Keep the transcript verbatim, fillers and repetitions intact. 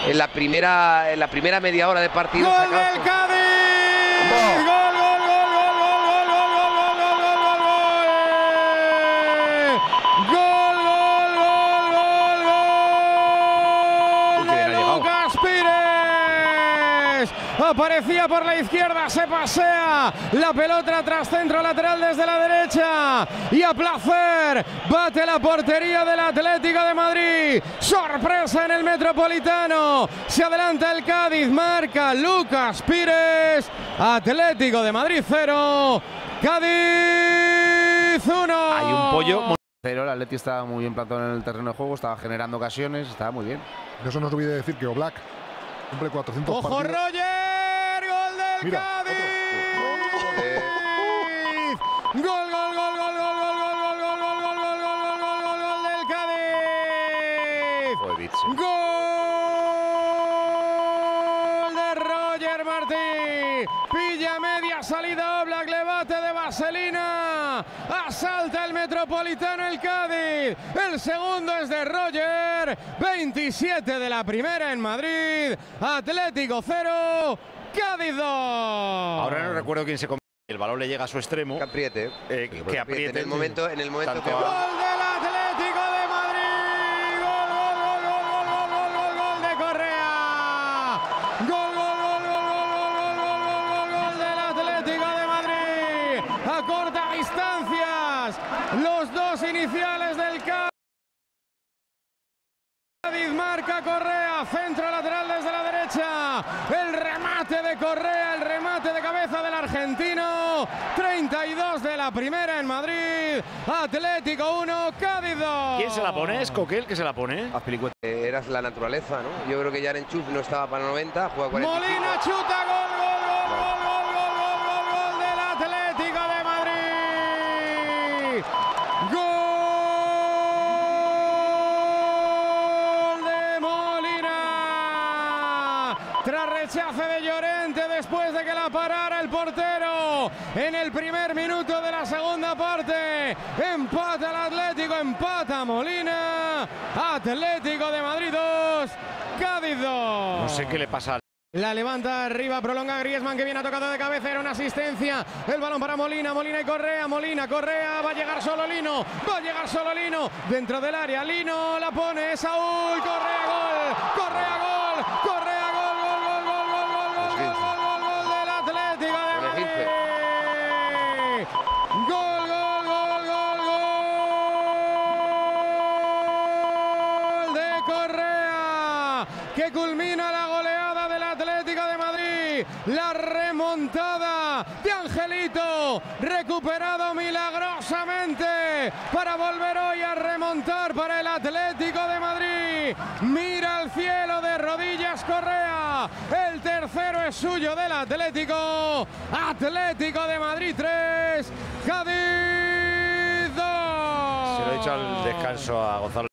en la primera, en la primera media hora de partido. ¡Gol del Cádiz! ¡Gol, gol, gol, gol, gol, gol, gol, gol, gol, gol, gol, gol, gol! ¡Gol, gol, gol, gol, gol! ¡De Lucas Pires! Aparecía por la izquierda, se pasea la pelota tras centro lateral desde la derecha y a placer bate la portería del Atlético de Madrid. Sorpresa en el Metropolitano, se adelanta el Cádiz, marca Lucas Pires. Atlético de Madrid cero, Cádiz uno. Hay un pollo. Pero el Atleti estaba muy bien plantado en el terreno de juego, estaba generando ocasiones, estaba muy bien. Eso no os olvide decir que Oblak cumple cuatrocientos ¡Ojo, partidos. Roger! ¡Gol del Mira, Cádiz! ¡Gol, gol, gol, gol, gol, gol, gol, gol, gol, gol, gol, gol, gol, gol, gol, gol, gol del Cádiz! ¡Gol de Roger Martí! Pilla media salida Oblak, le bate de vaselina. Asalta el Metropolitano el Cádiz. El segundo es de Roger. veintisiete de la primera en Madrid. Atlético cero, Cádiz dos. Ahora no recuerdo quién se come. El balón le llega a su extremo. Que apriete. Eh, que, que apriete. En el momento, en el momento Tanto que a- va. Gol del Atlético de Madrid. Gol, gol, gol, gol, gol, gol, gol, gol, gol de Correa. Gol, gol, gol, gol, gol, gol, gol, gol, gol, gol, gol del Atlético de Madrid. A cortas distancias. Los dos iniciales del Cádiz. Marca Correa, centro lateral desde la derecha. El remate de Correa, el remate de cabeza del argentino. treinta y dos de la primera en Madrid. Atlético uno, Cádiz dos. ¿Quién se la pone? ¿Es Coquel que se la pone? Eh, Era la naturaleza, ¿no? Yo creo que Yarenchuk no estaba para noventa, juega cuarenta y cinco. Molina chuta, gol, gol, gol, gol, gol, gol, gol, gol, gol del Atlético de Madrid. Gol de Molina. Tras rechace de Llorente después de que la parara el portero en el primer minuto de la segunda parte. Empata el Atlético, empata Molina. Atlético de Madrid dos, Cádiz dos. No sé qué le pasa. La levanta arriba, prolonga Griezmann que viene a tocado de cabeza, era una asistencia. El balón para Molina, Molina y Correa, Molina, Correa, va a llegar solo Lino, va a llegar solo Lino, dentro del área, Lino la pone, Saúl, Correa, gol, Correa, gol, Correa, gol, gol, gol, gol, gol, gol, gol, gol, gol, gol, gol del Atlético de Madrid. Gol, gol, gol, gol, gol de Correa, que culmina la goleada del Atlético de Madrid. La remontada de Angelito, recuperado milagrosamente para volver hoy a remontar para el Atlético de Madrid. Mira al cielo de rodillas Correa. El tercero es suyo del Atlético. Atlético de Madrid tres, Cádiz dos. Se lo he dicho al descanso a Gonzalo.